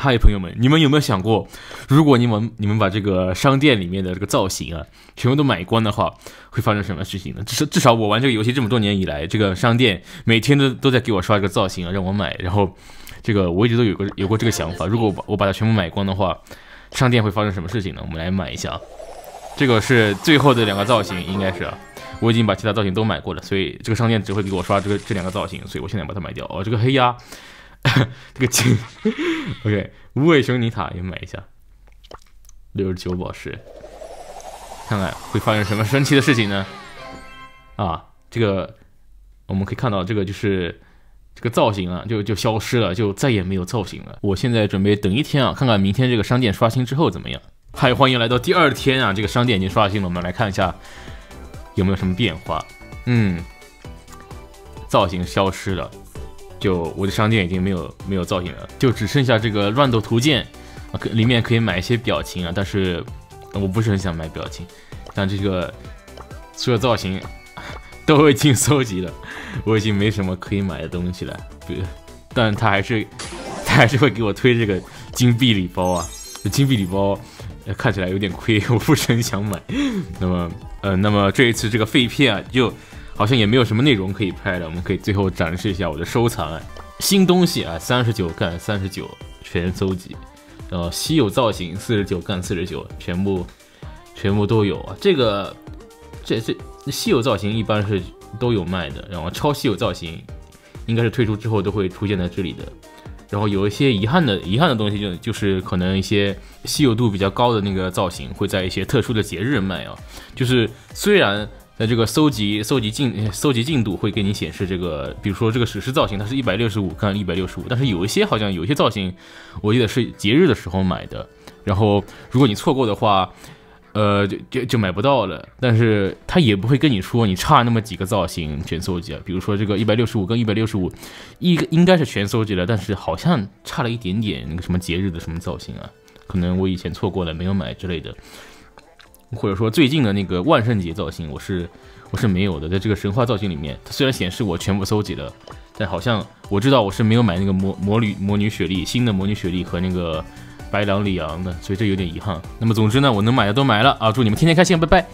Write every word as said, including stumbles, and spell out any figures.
嗨，朋友们，你们有没有想过，如果你们你们把这个商店里面的这个造型啊，全部都买光的话，会发生什么事情呢？至少至少我玩这个游戏这么多年以来，这个商店每天都都在给我刷这个造型啊，让我买。然后，这个我一直都有过有过这个想法，如果我把我把它全部买光的话，商店会发生什么事情呢？我们来买一下。这个是最后的两个造型，应该是啊。我已经把其他造型都买过了，所以这个商店只会给我刷这个这两个造型，所以我现在把它买掉。哦，这个黑鸭，这个金，OK， 无尾熊泥塔也买一下，六十九宝石，看看会发生什么神奇的事情呢？啊，这个我们可以看到，这个就是这个造型啊，就就消失了，就再也没有造型了。我现在准备等一天啊，看看明天这个商店刷新之后怎么样。嗨，欢迎来到第二天啊，这个商店已经刷新了，我们来看一下有没有什么变化。嗯，造型消失了。就我的商店已经没有没有造型了，就只剩下这个乱斗图鉴，啊，可里面可以买一些表情啊，但是我不是很想买表情，但这个所有造型都已经收集了，我已经没什么可以买的东西了。但他还是他还是会给我推这个金币礼包啊，金币礼包看起来有点亏，我不是很想买。那么呃，那么这一次这个废片啊，就好像也没有什么内容可以拍了，我们可以最后展示一下我的收藏啊，新东西啊，三十九干三十九全搜集，然后稀有造型四十九干四十九全部全部都有啊。这个这这稀有造型一般是都有卖的，然后超稀有造型应该是推出之后都会出现在这里的。然后有一些遗憾的遗憾的东西就就是可能一些稀有度比较高的那个造型会在一些特殊的节日卖啊，就是虽然在这个搜集搜集进搜集进度会给你显示这个，比如说这个史诗造型它是一百六十五干一百六十五，但是有一些好像有一些造型我记得是节日的时候买的，然后如果你错过的话，呃就就就买不到了，但是他也不会跟你说你差那么几个造型全搜集啊，比如说这个一百六十五跟一百六十五一个应该是全搜集了，但是好像差了一点点那个什么节日的什么造型啊，可能我以前错过了没有买之类的。或者说最近的那个万圣节造型我是我是没有的，在这个神话造型里面，它虽然显示我全部搜集了，但好像我知道我是没有买那个魔魔女魔女雪莉新的魔女雪莉和那个白狼里昂的，所以这有点遗憾。那么总之呢，我能买的都买了啊，祝你们天天开心，拜拜。